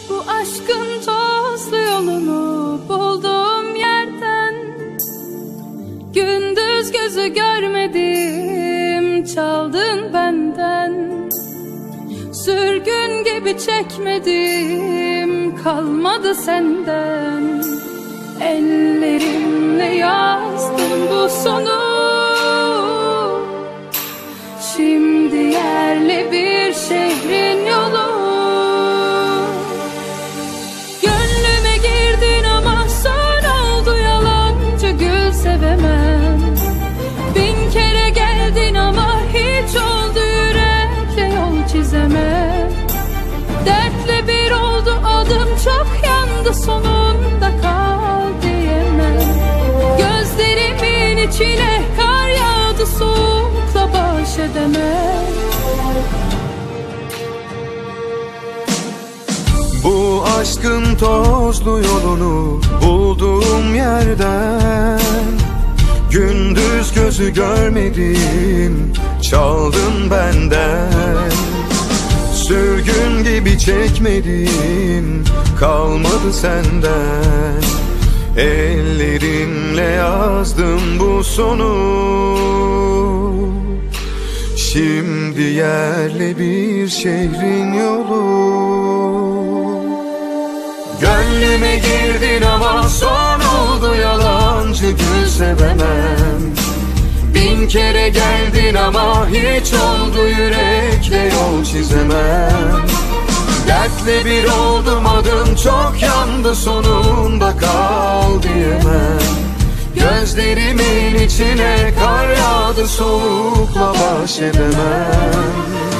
Bu aşkın tozlu yolunu bulduğum yerden, gündüz gözü görmedim, çaldın benden. Sürgün gibi çekmedim, kalmadı senden. Ellerimle yazdım bu sonu, şimdi yerli bir şehrin yolu. Gönlüme girdin ama son oldu, yalancı gül sevemem. Bin kere geldin ama hiç oldu, yürekle yol çizemem. Dertle bir oldu adım, çok yandı, sonunda kal diyemem. Gözlerimin içine kar yağdı, soğukla baş edemem. Bu aşkın tozlu yolunu bulduğum yerden, gündüz gözü görmedim, çaldın benden. Sürgün gibi çekmedim, kalmadı senden. Ellerimle yazdım bu sonu, şimdi yerli bir şehrin yolu. Gönlüme girdin ama son oldu, yalancı gül sevemem. Bin kere geldin ama hiç oldu, yürekle yol çizemem. Dertle bir oldum adım, çok yandı, sonunda kal diyemem. Gözlerimin içine kar yağdı, soğukla baş edemem.